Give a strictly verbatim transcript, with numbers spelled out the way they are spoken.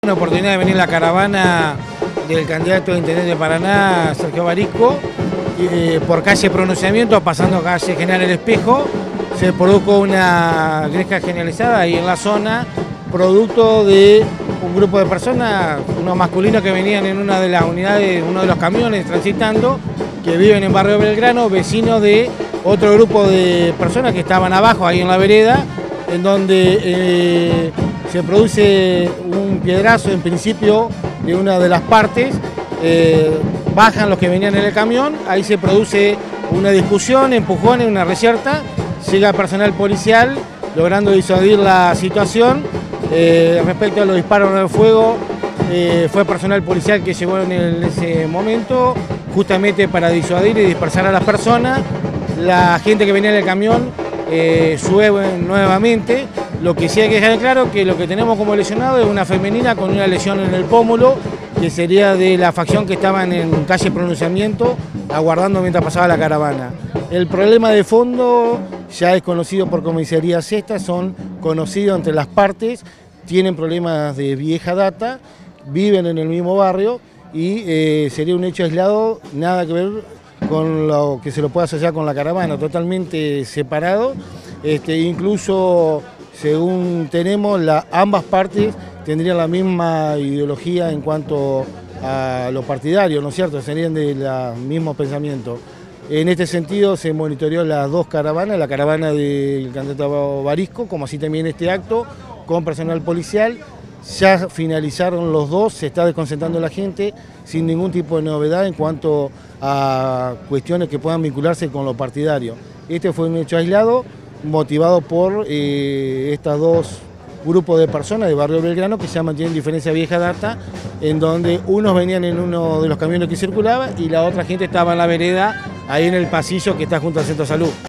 Una oportunidad de venir la caravana del candidato a intendente de Paraná, Sergio Barisco, eh, por calle Pronunciamiento, pasando calle General El Espejo, se produjo una gresca generalizada ahí en la zona, producto de un grupo de personas, unos masculinos que venían en una de las unidades, uno de los camiones transitando, que viven en Barrio Belgrano, vecinos de otro grupo de personas que estaban abajo, ahí en la vereda, en donde eh, se produce un piedrazo en principio de una de las partes, eh, bajan los que venían en el camión, ahí se produce una discusión, empujones, una reyerta, llega personal policial logrando disuadir la situación. Eh, respecto a los disparos de fuego, eh, fue personal policial que llegó en, el, en ese momento justamente para disuadir y dispersar a las personas. La gente que venía en el camión eh, sube nuevamente. Lo que sí hay que dejar claro que lo que tenemos como lesionado es una femenina con una lesión en el pómulo, que sería de la facción que estaban en calle Pronunciamiento aguardando mientras pasaba la caravana. El problema de fondo ya es conocido por comisaría sexta, son conocidos entre las partes, tienen problemas de vieja data, viven en el mismo barrio y eh, sería un hecho aislado, nada que ver con lo que se lo pueda asociar con la caravana, totalmente separado. Este, incluso, según tenemos, la, ambas partes tendrían la misma ideología en cuanto a lo partidario, ¿no es cierto? Serían del mismo pensamiento. En este sentido se monitoreó las dos caravanas, la caravana del candidato Barisco, como así también este acto, con personal policial. Ya finalizaron los dos, se está desconcentrando la gente sin ningún tipo de novedad en cuanto a cuestiones que puedan vincularse con lo partidario. Este fue un hecho aislado, motivado por eh, estos dos grupos de personas de Barrio Belgrano que ya mantienen diferencia vieja data, en donde unos venían en uno de los camiones que circulaba y la otra gente estaba en la vereda, ahí en el pasillo que está junto al Centro de Salud.